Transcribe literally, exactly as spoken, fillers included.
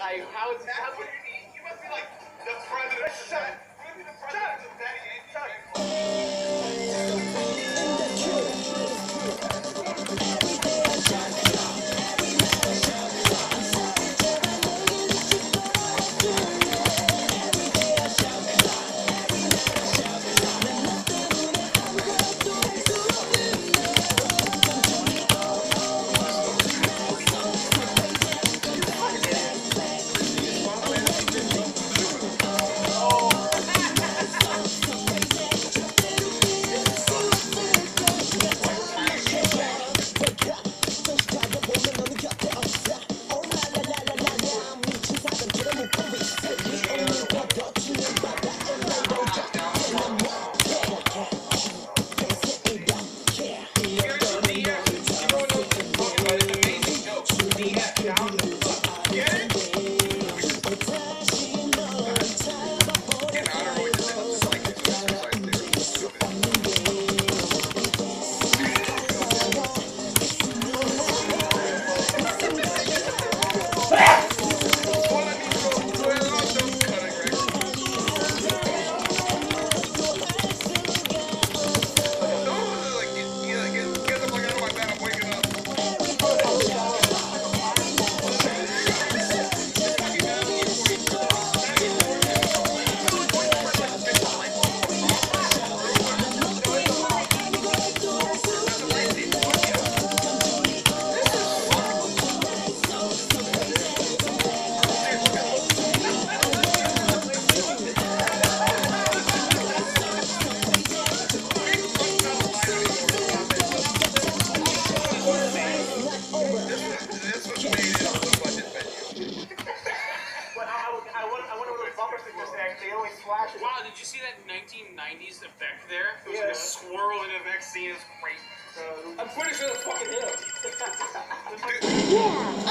I, how is how could you must be like the president. Shut up. The president of Daddy Wow, did you see that nineteen nineties effect there? It was Yeah. like a swirl in a vaccine. It's great. I'm pretty sure that's fucking him. Yeah.